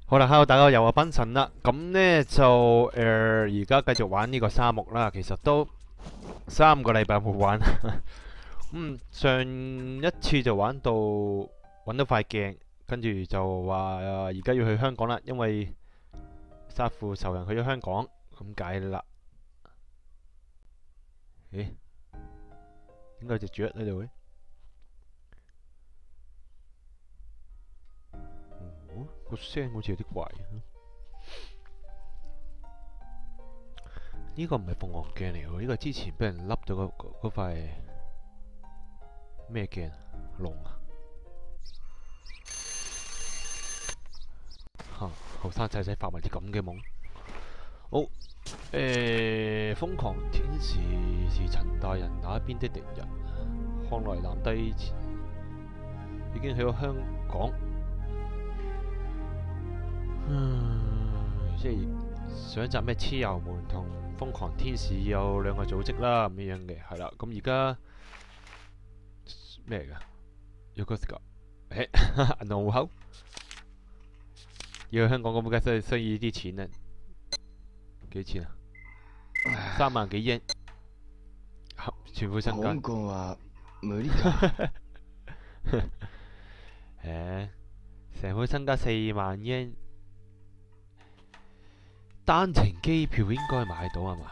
好啦，hello，大家又係賓神啦。咁呢就而家繼續玩呢個沙漠啦。其實都3個禮拜冇玩。上一次就玩到揾到塊鏡，跟住就話而家要去香港啦，因為殺父仇人去咗香港，咁解啦。咦？點解有隻雀喺度嘅？個聲好似有啲怪。呢個唔係鳳凰鏡嚟喎，呢個之前俾人笠咗嗰塊咩鏡？龍啊！嚇，後生仔仔發埋啲咁嘅夢。好，瘋狂天使是陳大人那邊的敵人。看來南帝已經喺咗香港。即係上一集咩蚩尤門同瘋狂天使有兩個組織啦，咁樣嘅係啦。咁而家咩嚟㗎？有個㗎，銀行戶口要去香港咁，梗係需要啲錢啊！幾錢啊？3萬幾英，全副身家。 香港は無理か。 成副身家4萬英。單程機票應該買到係嘛？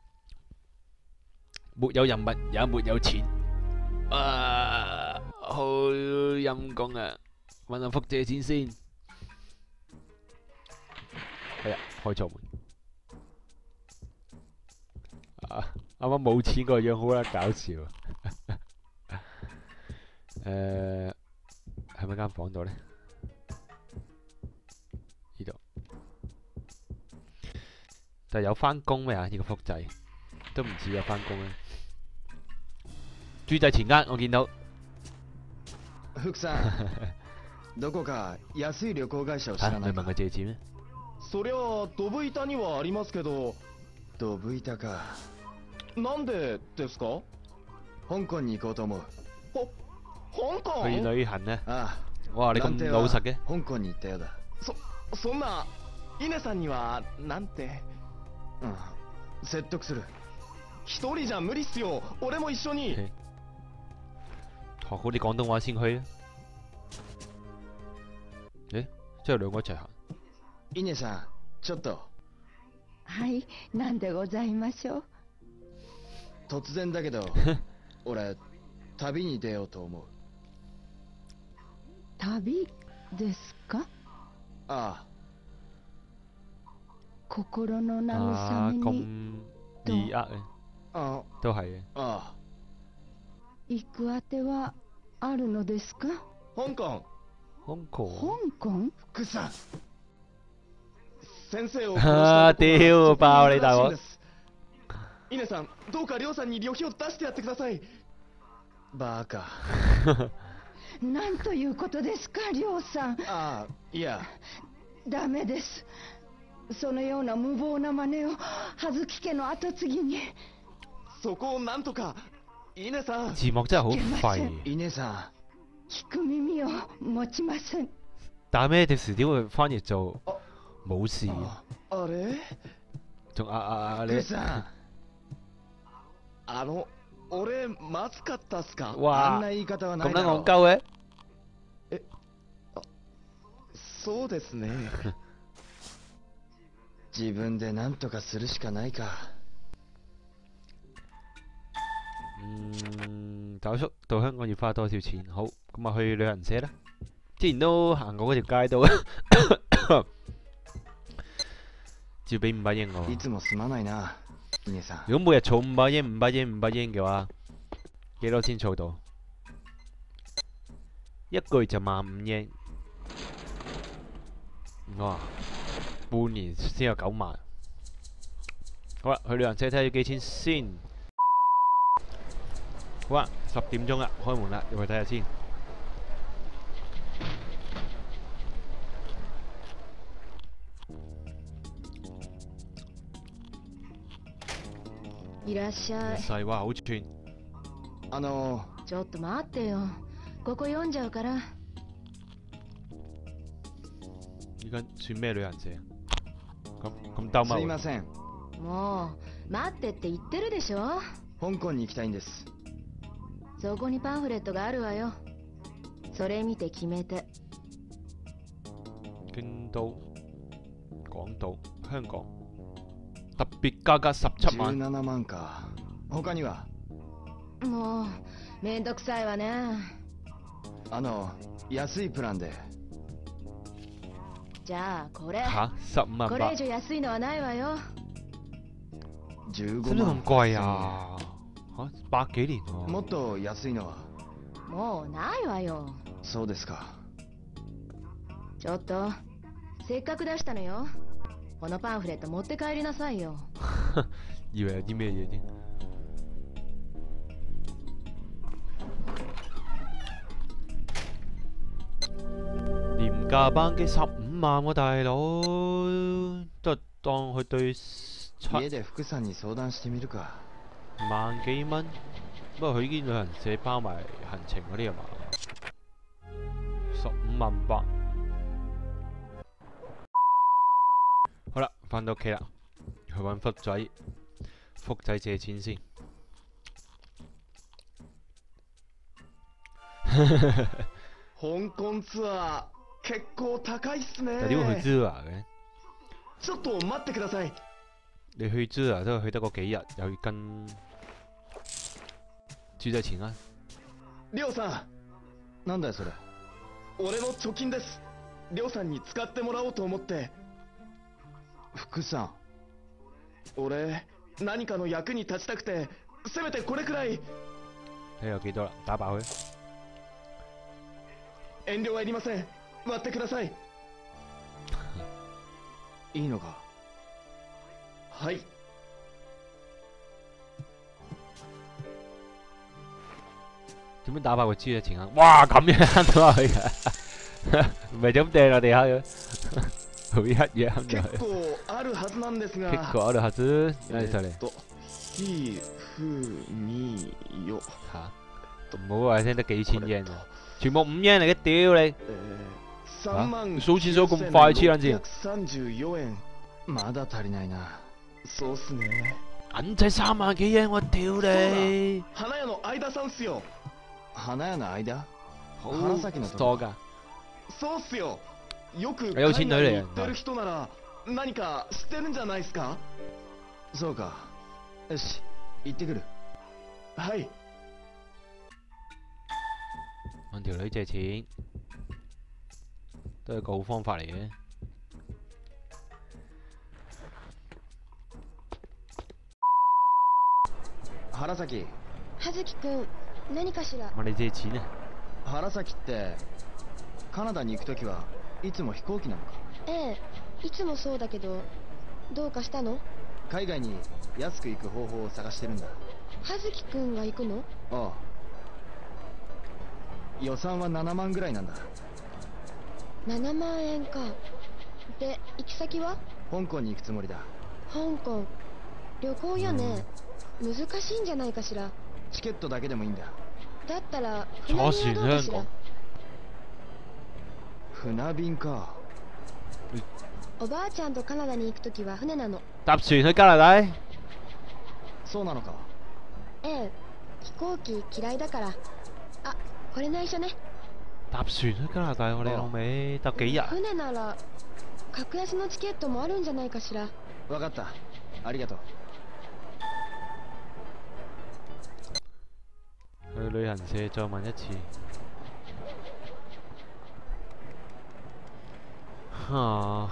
沒有人物也沒有錢，好陰公啊！問阿福借錢先。係啊，開錯門。啱啱冇錢個樣好啦，搞笑。喺咪間房度呢？呢度。就有翻工咩啊？呢個福仔都唔似有翻工咧。豬仔前間我見到。 福さん、どこか安い旅行会社を知らないか。 你問佢借錢咩？ そりゃドブ板にはありますけど。ドブ板か。なんでですか？香港に行こうと思う。香港？ 去旅行呢？ ああ。 哇！你咁老實嘅。 香港に行ったようだ。そんな稲さんにはなんて。説得する。一人じゃ無理っすよ。俺も一緒に。 學好啲廣東話先去啊！即係兩個一齊行。 稲さん、ちょっと。 はい、なんでございましょう。 突然だけど、俺旅に出ようと思う。 旅ですか？ ああ。 心の慰めに咁易呃嘅，都係嘅。 ああ。 行くあてはあるのですか？ 香港。 香港。 香港？ 福さん。先生を屌爆你大鑊！ 稲さん、どうか亮さんに旅費を出してやってください。バカ。 なんということですか、亮さん。 ああ、いや。 ダメです。そのような無謀な真似を葉月家の跡継ぎに。 そこをなんとか。稲さん。 字幕真係好廢。 稲さん。聞く耳を持ちません。 打咩嘅時點會翻譯做冇事？ あれ？ 仲你。 福さん。俺まずかったっすか？ 哇！ あんな言い方はないだろ。 咁撚戇鳩嘅？ そうですね。自分で何とかするしかないか。 找宿到香港要花多少錢？好，咁啊去旅行社啦。之前都行過嗰條街度，照俾500英我。 いつもすまないな。 如果每日儲500英、500英、500英嘅話，幾多先儲到？一個月就15,000英。哇！半年先有9萬。好啦，去旅行社睇下要幾錢先。好啊，10點鐘啦，開門啦，入去睇下先。 いらっしゃい。 細哇，好串。 ちょっと待ってよ。ここ読んじゃうから。 依家算咩旅行社？咁兜乜？ すいません。 もう待ってって言ってるでしょ。 香港に行きたいんです。 そこにパンフレットがあるわよ。それ見て決めて。 京都、港島、香港。特別價格17萬。 17万か。他には？ もうめんどくさいわね。 安いプランで。 じゃあこれ。 嚇，15萬八。 これ以上安いのはないわよ。 15 真係万。 咁貴啊！嚇，100幾年喎。 もっと安いのは？ もうないわよ。 そうですか。 ちょっとせっかく出したのよ。このパンフレット持って帰りなさいよ。 以為有啲咩嘢添。廉價班機15萬喎，大佬，都係當佢對家で福さんに相談してみるか。 萬幾蚊。不過佢依啲旅行社包埋行程嗰啲係嘛？15萬8。好啦，翻到屋企啦，去揾福仔，福仔借錢先。 香港ツアー結構高いっすね。 但點會去 Zura 嘅？ ちょっと待ってください。 你去 Zura 都係去得嗰幾日，又要跟豬仔錢啦。 りょうさん。なんだよそれ。俺の貯金です。りょうさんに使ってもらおうと思って。福さん。俺何かの役に立ちたくて、せめてこれくらい。 睇有幾多啦？打爆佢。 遠慮はいりません。割ってください。いいのか？はい。 點樣打爆個豬仔錢啊？哇！咁樣慳到佢嘅，唔係就咁掟落地下嘅，好一嘢慳咗佢。 結構あるはずなんですが。 結構あるはず。何それ？ ひふみよ。 嚇！唔好話聽得幾千yen喎，全部5yen嚟嘅，屌你！ 3万數錢數咁快，黐撚線。 634円。まだ足りないな。そうっすね。 銀仔3萬幾yen，我屌你！ 花屋の間さんっすよ。花屋の間？ 好花咲のとこ。 多㗎。 そうっすよ。よく有錢女嚟海外に行ってる人なら何か知ってるんじゃないですか？そうか。よし、行ってくる。はい。 問條女借錢都係個好方法嚟嘅。 原崎。 葉月くん、何かしら？ 問你借錢啊？ 原崎ってカナダに行くときはいつも飛行機なのか？ ええ、いつもそうだけど、どうかしたの？ 海外に安く行く方法を探してるんだ。 葉月くんが行くの？ ああ。予算は7万ぐらいなんだ。 7万円か。で、行き先は？ 香港に行くつもりだ。 香港。旅行よね。難しいんじゃないかしら。 チケットだけでもいいんだ。 だったら船便はどうかしら？ 船便か。 おばあちゃんとカナダに行くときは船なの。 搭船去加拿大？ そうなのか。 ええ、飛行機嫌いだから。あ、これ内緒ね。 搭船去加拿大，我哋老味搭幾日？ 船なら格安のチケットもあるんじゃないかしら。 わかった。ありがとう。 去旅行社再問一次。嚇！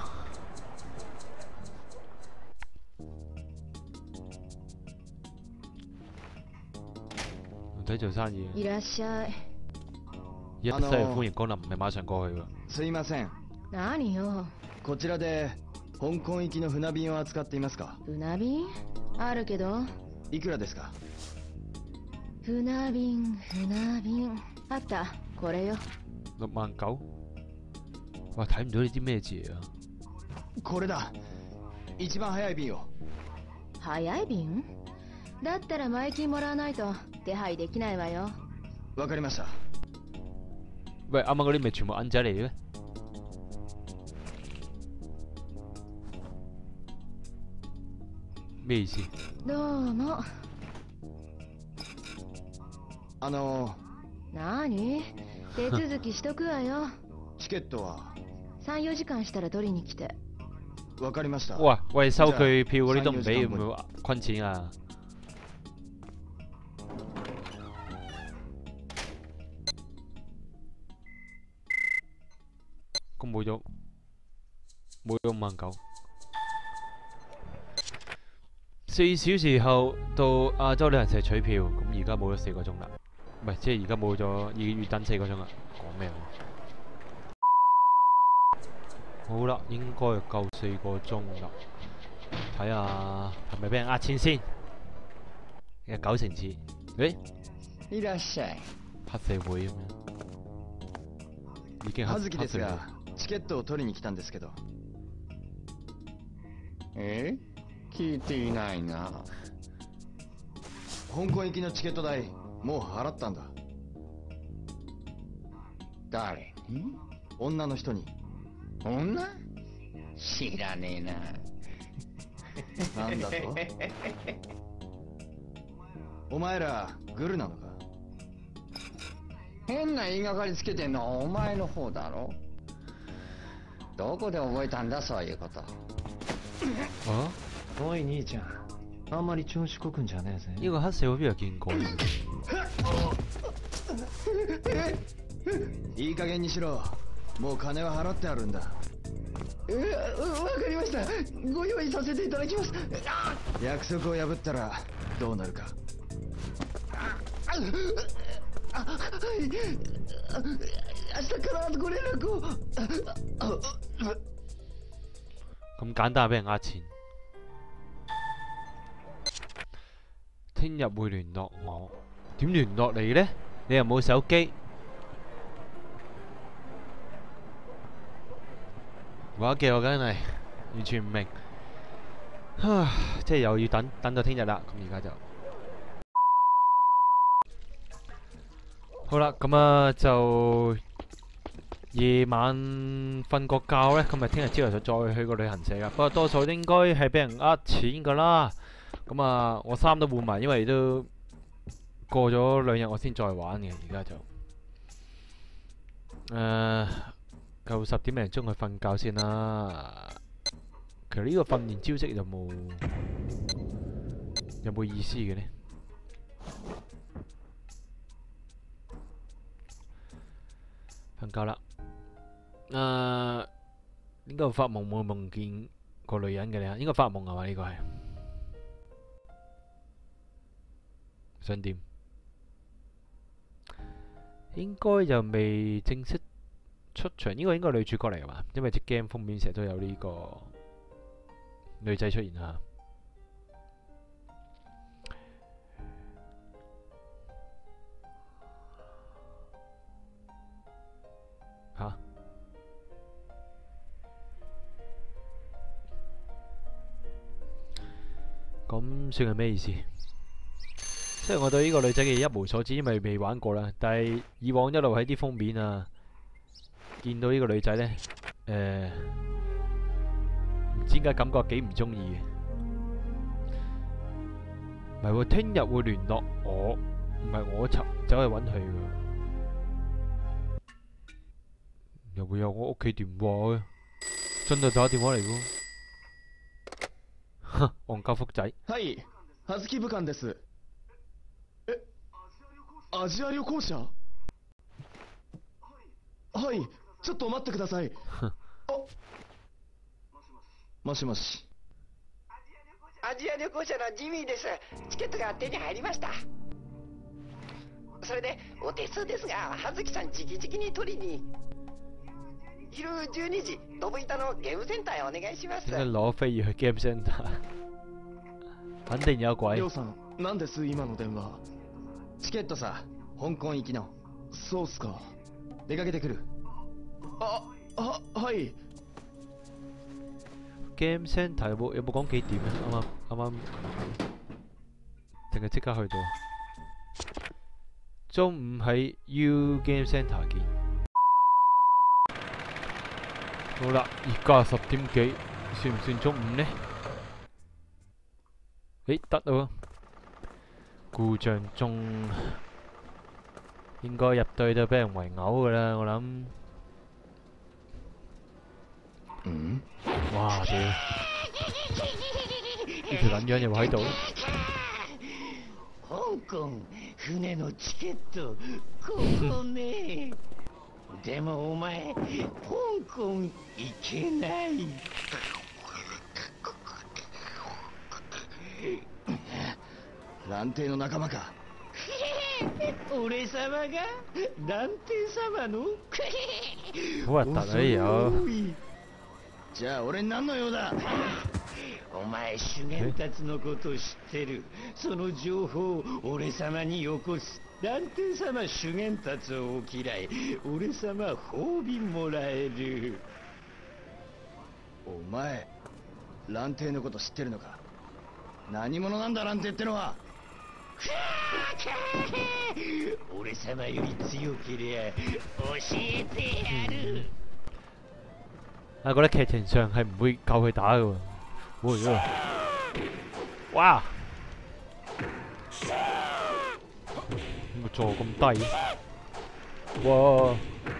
唔使做生意。 いらっしゃい。 一世歡迎光臨，唔係馬上過去喎。 すいません。 何よ。 こちらで香港行きの船便を扱っていますか？ 船便あるけど。 いくらですか？ 船便。あった。これよ。 6萬9。哇！睇唔到你啲咩字啊？ これだ。一番早い便を。 早い便？だったら前金もらわないと手配できないわよ。 わかりました。 喂，啱啱嗰啲咪全部銀仔嚟嘅咩？ 咩意思？ どうも。なに？手続きしとくわよ。 チケットは 3、4時間したら取りに来て。 わかりました。 哇喂，收佢票嗰啲都唔俾，會唔會坤錢啊？咁冇咗59000。4小時後到亞洲旅行社取票，咁而家冇咗4個鐘啦。唔係，即係而家冇咗，要等4個鐘啦。講咩好啦，應該夠4個鐘啦。睇下係咪俾人呃錢先？有9成次。誒， いらっしゃい。 黑社會咁樣，已經葉月黑社會。 ですが、チケットを取りに来たんですけど。聞いていないな。香港行きのチケット代、もう払ったんだ。誰に？女の人に。女？知らねえな。なんだと？お前らグルなのか？変な言いがかりつけてんのはお前の方だろ。どこで覚えたんだそういうこと。 啊？ おい兄ちゃん、あんまり調子こくんじゃねえぜ。 呢個黑社會邊度見過？ いい加減にしろ。もう金は払ってあるんだ。わかりました。ご用意させていただきます。約束を破ったらどうなるか。はい。明日必ずご連絡を。 咁簡單俾人呃錢。聽日會聯絡我，點聯絡你呢？你又冇手機。話嘅我梗係完全唔明，即係又要等到聽日啦。咁而家就好啦，咁啊就夜晚瞓個覺呢，咁咪聽日朝頭早再去個旅行社噶。不過多數應該係俾人呃錢噶啦。咁啊，我衫都換埋，因為都過咗2日我先再玩嘅。而家就夠10點零鐘去瞓覺先啦。其實呢個訓練招式有冇意思嘅呢？瞓覺啦。應該發夢冇夢見個女人嘅咧？應該發夢係嘛？呢個係想點？應該就未正式出場，呢個應該係女主角嚟㗎嘛？因為隻 game 封面成日都有呢個女仔出現啊！嚇？咁算係咩意思？即係我對呢個女仔嘅一無所知，因為未玩過啦。但係以往一路喺啲封面啊，見到呢個女仔呢，唔知點解感覺幾唔中意嘅。唔係喎，聽日會聯絡我，唔係我走去揾佢㗎。又會有我屋企電話嘅，真係打電話嚟㗎。哼，戇鳩福仔。 はい、葉月部官です。アジア旅行者？はい、ちょっと待ってください。もしもし。 アジア旅行者のジミーです。チケットが手に入りました。それでお手数ですが、葉月さん直々に取りに。昼12時、ドブ板のゲームセンターへお願いします。 點解攞飛要去 game center？ 肯定有鬼。 りょうさん、なんです今の電話？チケットさ、香港行きの。そうっすか。出かけてくる。はい。 Game Center 有冇講幾點啊？啱啱定係即刻去到？中午喺 U Game Center 見。好啦，而家10點幾，算唔算中午呢？ 誒得喎，故障中應該入隊都俾人圍毆㗎啦，我諗。 嗯？ 哇屌！呢條撚樣又喺度。 香港船のチケットここね。でもお前香港行けない。 蘭亭の仲間か。 俺様が蘭亭様の好核突啊！有じゃあ俺に何の用だ。 お前修験たちのこと知ってる。その情報を俺様によこす。蘭亭様修験たちをお嫌い。俺様褒美もらえる。 お前蘭亭のこと知ってるのか。何者なんだ蘭亭ってのは。 俺様より強けりゃ教えてやる。 啊，覺得劇情上係唔會夠佢打嘅喎。哇！個座咁低，哇！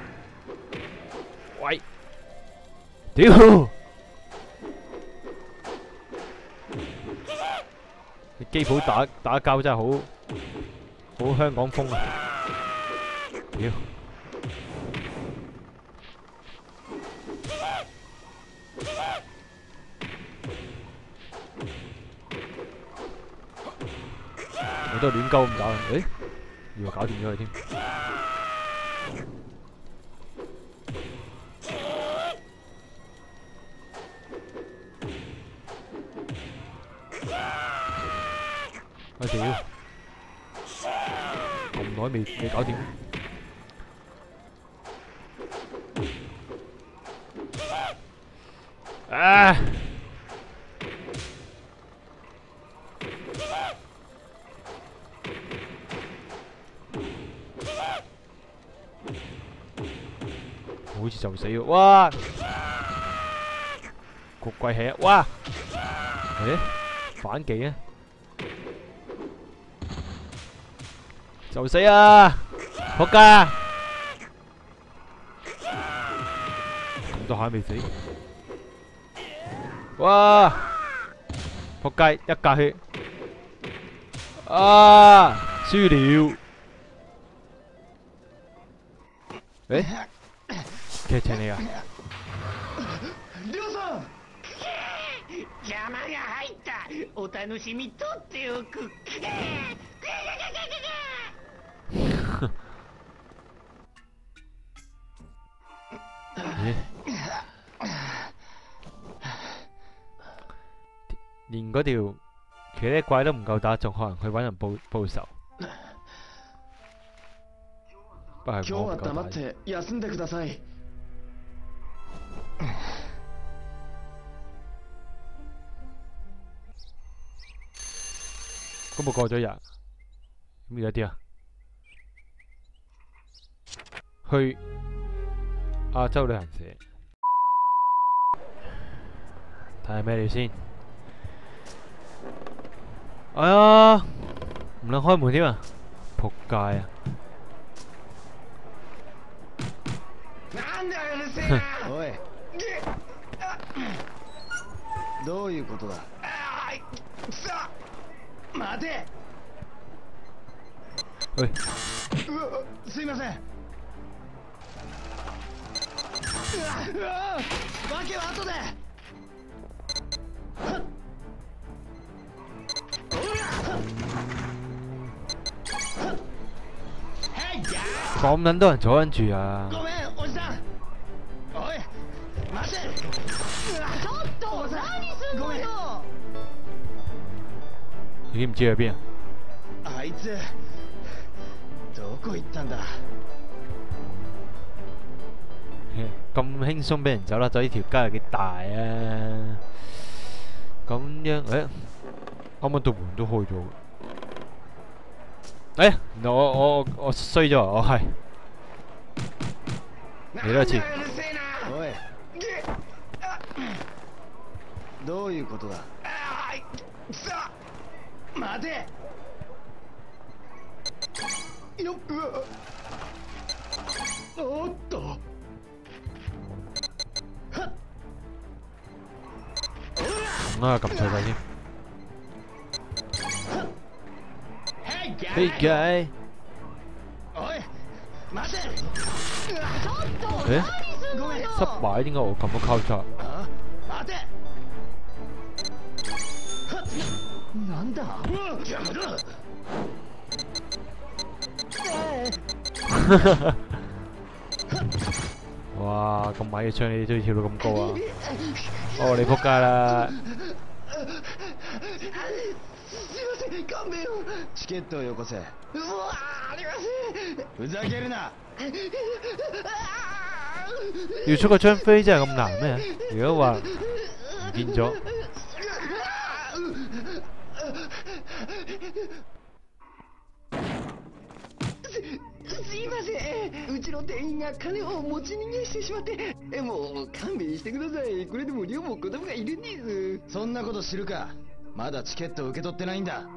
喂！屌！你基普打交真係好香港風啊！屌！我都係亂鳩咁打，誒，以為搞掂咗佢添。我屌，咁耐未搞掂。啊！好似就死喎！哇！焗鬼氣啊！哇！誒，反擊啊！就死啊！仆街！咁多下未死？哇！仆街，一格血！啊！輸了！誒？劇情嚟噶。 りょうさん。 邪魔が入った。お楽しみ取っておく。 連嗰條騎呢怪都唔夠打，仲可能去揾人報仇。不過今日は黙って休んでください。 咁咪過咗日，咁而家點啊？去亞洲旅行社睇下咩料先。哎呀，唔能開門添啊！仆街啊！ なんだうるせえな。おい。どういうことだ。待て。 おい。 すいません。わけは後で。 咁撚多人坐緊住啊！ ごめん、おじさん。おい、待て。 ちょっと何すんのよ。 已經唔知去邊啊！ あいつどこ行ったんだ。 咁輕鬆俾人走甩咗，呢條街有幾大啊！咁樣誒，啱啱道門都開咗。誒，我衰咗啊！我係嚟多一次。 おい、どういうことだ。 待て。よっ、うわ。おっと。はっ。 啊，撳錯掣添。 嘿嘿計， おい、待て。 誒， ごめん。 失敗點解我撳咗交叉？ あ、待て。はっ。なんだ。邪魔だ。 哇！咁矮嘅槍你都要跳到咁高啊！哦，你仆街啦！ すいません、勘弁を。チケットをよこせ。うわー、ありません。ふざけるな。 要出個張飛真係咁難咩？如果話唔見咗， すいません。うちの店員が金を持ち逃げしてしまって。もう勘弁してください。これでも寮も子供がいるんです。そんなこと知るか。まだチケットを受け取ってないんだ。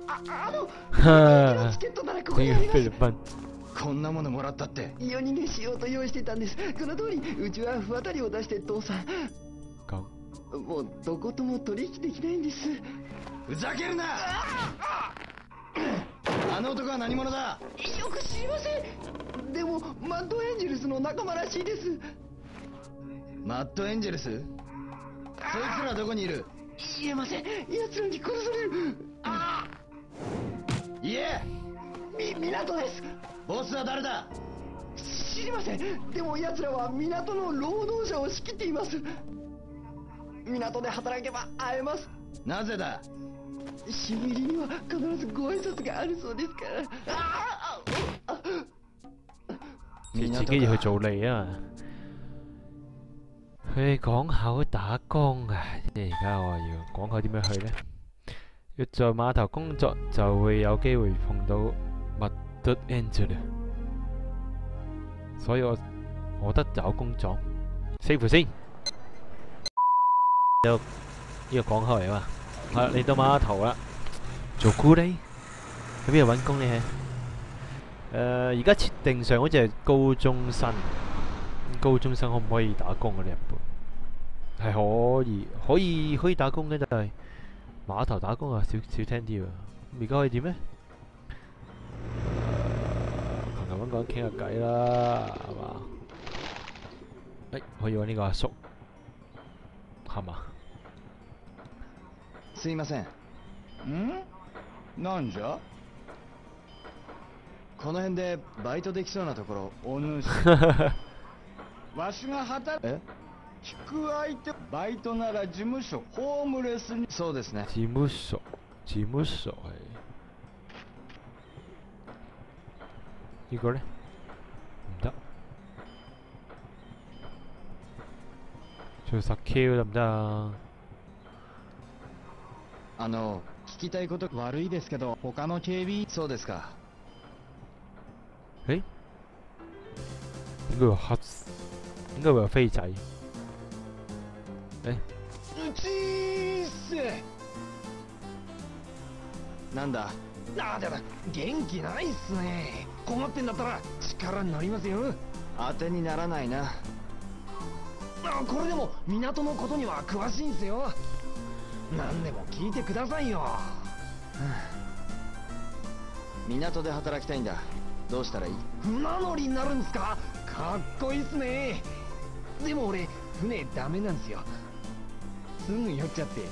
チケットならここにあります。こんなものもらったって夜逃げしようと用意してたんです。この通りうちは不渡りを出して父さん。もうどことも取引できないんです。ふざけるな。あの男は何者だ。よく知りません。でもマッドエンジェルスの仲間らしいです。マッドエンジェルス。そいつらどこにいる。言えません。奴らに殺される。言え。港です。ボスは誰だ。知りません。でも奴らは港の労働者を仕切っています。港で働けば会えます。なぜだ。締め切りには必ずご挨拶があるそうですから。 你自己要去做嚟啊！去港口打工啊！即係而家我要港口點樣去呢？要在碼頭工作就會有機會碰到麥德 Angel， 所以我覺得找工作，save先。呢個港口嚟嘛，係嚟到碼頭啦，做咕喱，喺邊度揾工呢？而家設定上好似係高中生，高中生可唔可以打工嘅呢？日本係可以打工嘅，但係碼頭打工啊少聽啲喎。而家可以點呢？朋友揾個人傾下偈啦，係嘛？可以揾呢個阿叔，係嘛？ すいません。なんじゃ。この辺でバイトできそうなところ。お主わしが働く。聞く相手。バイトなら事務所。ホームレスに。そうですね。 事務所係呢個呢？唔得。做實 Q 得唔得啊？ 聞きたいこと。悪いですけど他の警備。そうですか。 應該會黑，應該會有飛仔。 ちーせ。なんだ。元気ないっすね。困ってんだったら力になりますよ。当てにならないな。これでも港のことには詳しいんすよ。何でも聞いてくださいよ。港で働きたいんだ。どうしたらいい。船乗りになるんですか。かっこいいっすね。でも俺船ダメなんすよ。すぐ酔っちゃって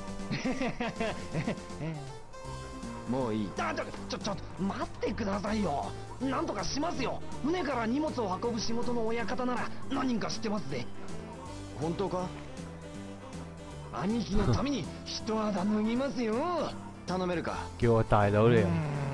もういい。ちょ待ってくださいよ。なんとかしますよ。船から荷物を運ぶ仕事の親方なら何人か知ってますぜ。本当か。兄貴のために一肌脱ぎますよ。頼めるか。 叫我大佬嚟啊！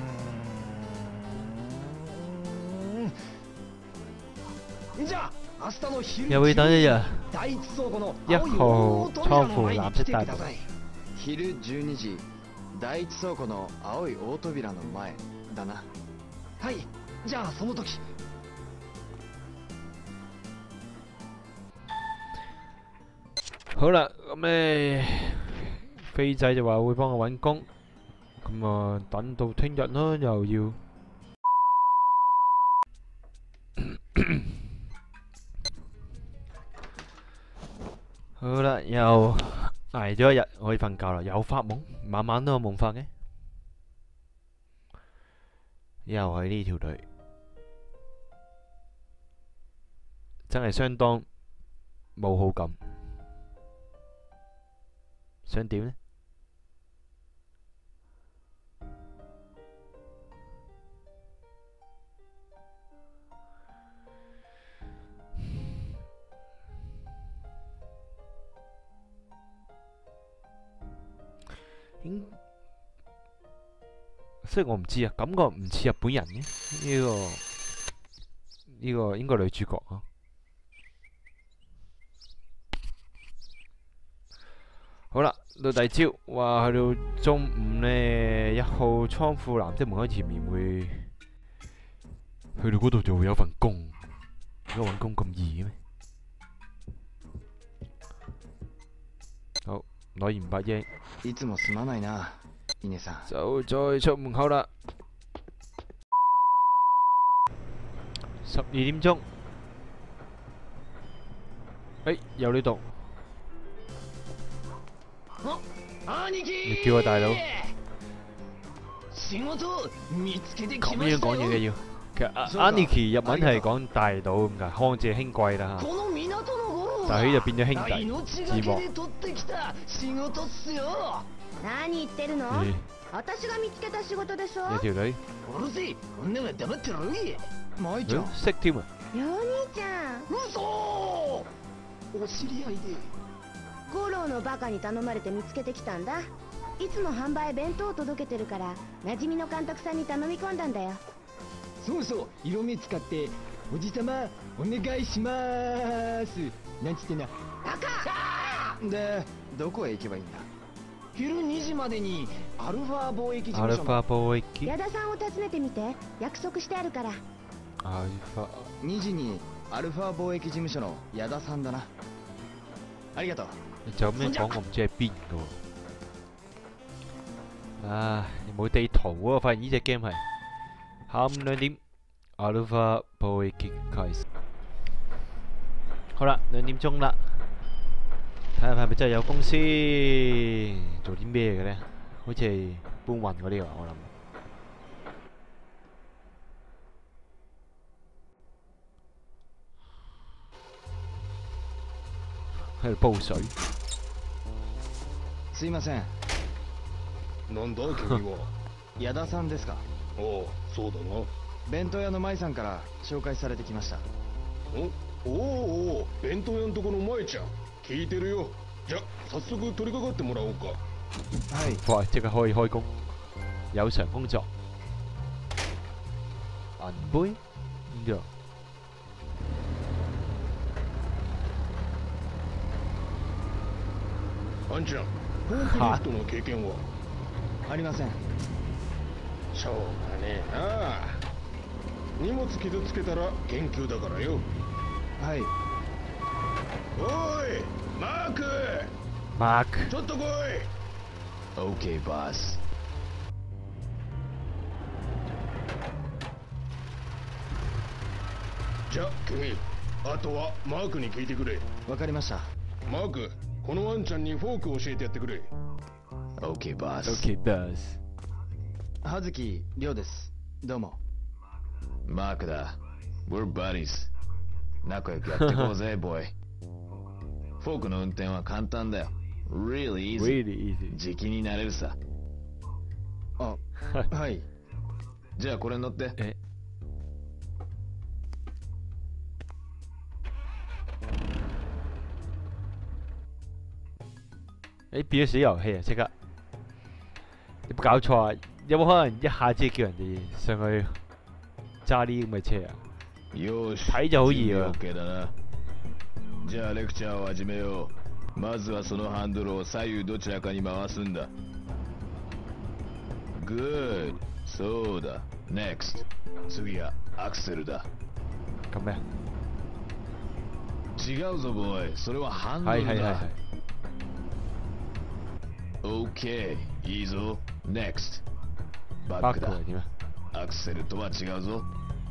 じゃあ明日の昼又會等一日。 第一倉庫の 1號倉庫藍色大門。 昼12時、第一倉庫の青い大扉の前だな。はい、じゃあその時。 好啦，咁飛仔就話會幫我揾工， 咁啊，等到聽日啦，又要。好啦，又捱咗一日，可以瞓覺啦。又發夢，晚晚都有夢發嘅。又係呢條隊，真係相當冇好感。想點呢？雖然我唔知啊，感覺唔似日本人嘅呢個應該女主角啊。好啦，到第二朝，話去到中午呢，1號倉庫男的門口前面會去到嗰度就會有份工。而家揾工咁易咩？好，攞完500英。 いつもすまないな、稲さん。 就再出門口啦。12點鐘，有呢度。你叫我大佬。咁樣講嘢嘅要。其實Aniki日文係講大佬咁㗎，康姐兄貴啦嚇。但係佢就變咗兄弟字幕。 何言ってるの？私が見つけた仕事でしょ？ 有條女。 うるせえ、女は黙ってろい。舞ちゃん。 識添啊！ よお兄ちゃん。 嘘！お知り合いで。 五郎のバカに頼まれて見つけてきたんだ。いつも販売弁当を届けてるから馴染みの監督さんに頼み込んだんだよ。 そうそう、色目使っておじさまお願いしまーすなんつってな。 バカ！ で、どこへ行けばいいんだ？昼2時までにアルファ貿易事アルフ務所のァ貿易。 矢田さんを訪ねてみて。約束してあるから。 アルファ。 2時にアルファ貿易事務所の矢田さんだな。ありがとう。 就咁樣講，我唔知係邊個。唉，冇地圖喎，我發現呢隻 game 係下午2點 Alpha Boy Kick 開始。好啦，2點鐘啦，睇下係咪真係有公司做啲咩嘅咧？好似係搬運嗰啲啊，我諗。喺度煲水。 すいません。 なんだ君は。 矢田さんですか？ おう、そうだな。 弁当屋の舞さんから紹介されてきました。 おお、弁当屋のとこの舞ちゃん。聞いてるよ。じゃ、早速取り掛かってもらおうか。 はい。 哇！即刻可以開工，有償工作。銀杯？呢度。 あんちゃん、フォークリフトの経験は？ ありません。 しょうがねえな。荷物傷つけたら研究だからよ。 はい。 おい、マーク。 マーク。 ちょっと来い。 OK バス。 じゃあ君、あとはマークに聞いてくれ。 わかりました。 マーク、このワンちゃんにフォークを教えてやってくれ。 OK バス。 OK バス。 葉月亮です。どうも。 マークだ。We're buddies。仲良くやってこうぜ、ボーイ。フォークの運転は簡単だよ。Really easy。 Really easy。 時期になれるさ。 あ、はい。 じゃあこれ乗って。 變咗死遊戲啊！即刻，有冇搞錯啊？有冇可能一下子叫人哋上去揸啲咁嘅車啊？睇就好易啊！ じゃあレクチャーを始めよう。まずはそのハンドルを左右どちらかに回すんだ。Good。そうだ。Next。次はアクセルだ。 咁咩？ 違うぞボーイ。それはハンドルだ。 はいはいはいはい。 OK。いいぞ。Next。 バックだ。 バックは點啊？ アクセルとは違うぞ。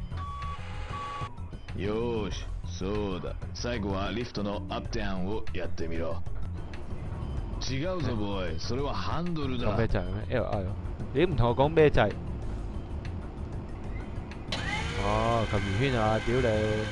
よーし、そうだ。最後はリフトのアップダウンをやってみろ。違うぞボーイ、それはハンドルだ。 講咩掣咩 ？L I 你唔同我講咩掣？哦，撳圓圈啊！屌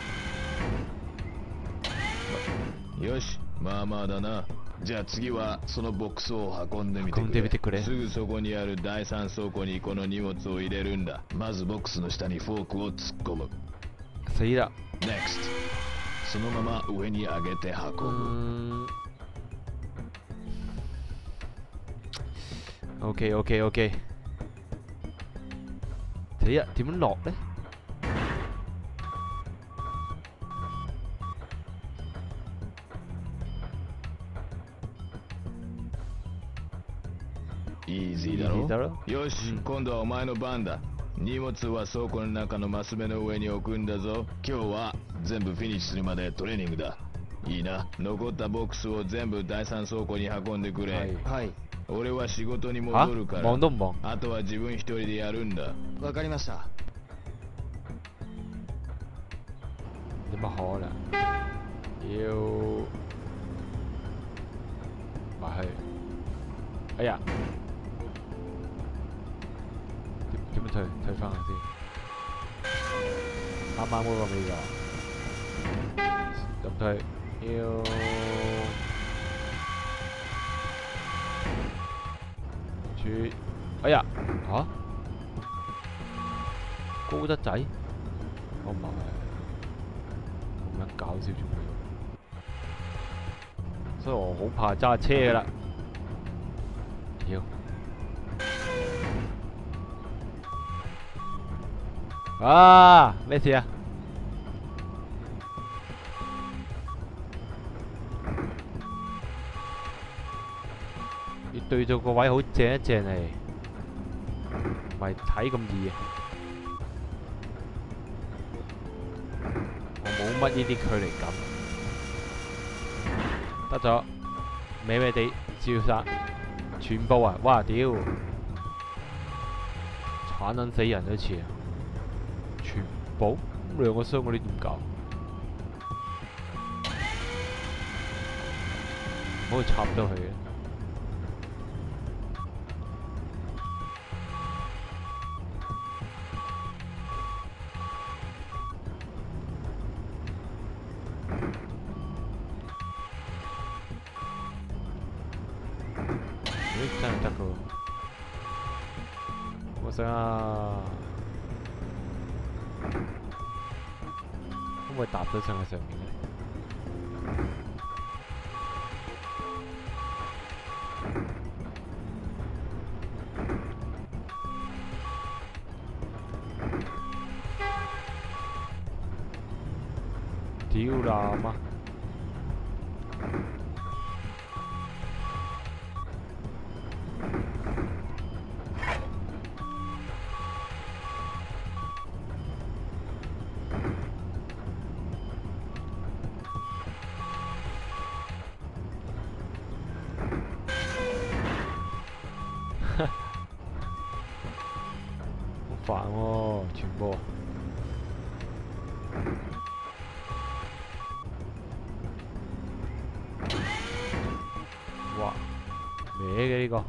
你！ よし、まあまあだな。じゃあ次はそのボックスを運んでみて運んでみてくれ。 すぐそこにある第3倉庫にこの荷物を入れるんだ。まずボックスの下にフォークを突っ込む。 死啦！ NEXT そのまま上に上げて運ぶ。 OK。死啦！點樣落呢？ イージーだろ。よし、今度はお前の番だ。荷物は倉庫の中のマス目の上に置くんだぞ。今日は全部フィニッシュするまでトレーニングだ。いいな。残ったボックスを全部第3倉庫に運んでくれ。 はい。 俺は仕事に戻るから。 望都唔望。 あとは自分一人でやるんだ。 わかりました。 有乜可能？要埋去。哎呀！點樣退翻去先？啱啱嗰個未㗎。咁退要處。哎呀！嚇？高得滯？我唔係。咁樣搞笑做咩？所以我好怕揸車㗎啦。屌！啊！咩事啊？要對到個位好正一正嚟，唔係睇咁易啊！我冇乜呢啲距離感，得咗，歪歪地照殺，全部啊！哇屌！鏟撚死人一次啊！全部咁兩個箱嗰啲點搞？唔可以插到佢嘅。咦，真係得㗎喎！我想啊〜可唔可以搭到上去上面呢？屌啦媽！好煩喎，全部。哇，歪嘅呢個。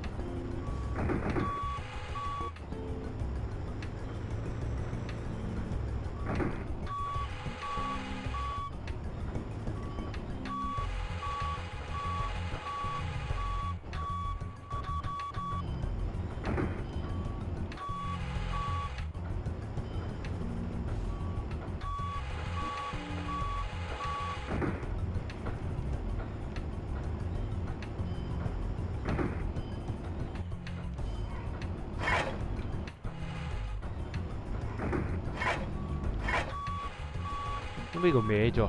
咁呢個歪咗，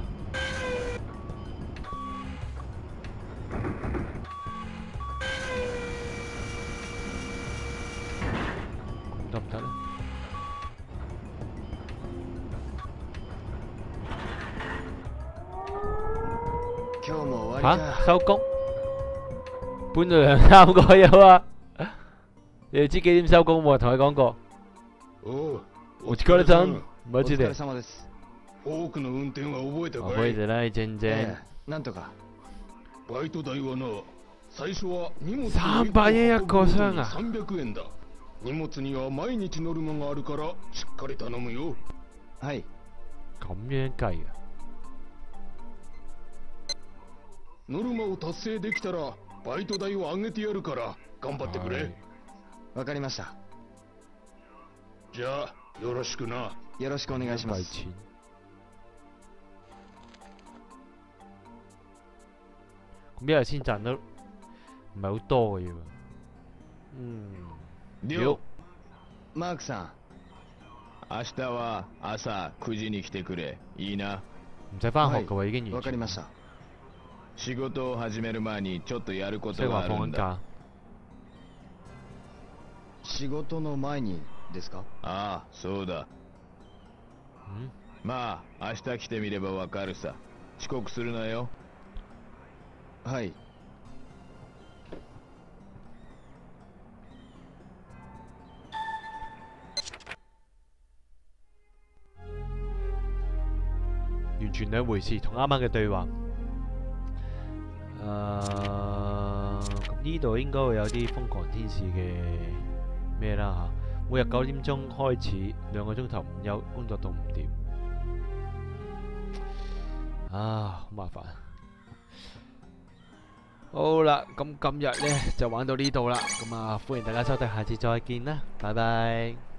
得唔得咧？嚇，收工，搬咗2、3個有啊！ 你哋知幾點收工喎？同佢講過。 おう、 お疲れさん。マお疲れジで。 様です。 フォークの運転は覚えたかい？ 覚えてない全然。 なんとか。 バイト代はな、最初は荷物 300円一個さが 300円だ。荷物には毎日ノルマがあるからしっかり頼むよ。 はい。 咁樣計嘅。 ノルマを達成できたらバイト代を上げてやるから頑張ってくれ。 わかりました。 じゃあよろしくな。 よろしくお願いします。 咁一日先賺得唔係好多嘅啫喎。 了。 マークさん。 明日は朝9時に来てくれ。いいな。 唔使返學嘅喎，已經完全。 わかりました。 仕事を始める前にちょっとやることがあるんだ。 仕事の前にですか？ ああ、そうだ。まあ、明日来てみればわかるさ。遅刻するなよ。 はい。 完全兩回事，同啱啱嘅對話。咁呢度應該會有啲瘋狂天使嘅咩啦嚇。每日9點鐘開始，2個鐘頭唔休，工作到5點。好麻煩。好啦，咁今日呢就玩到呢度啦。咁歡迎大家收睇，下次再見啦，拜拜。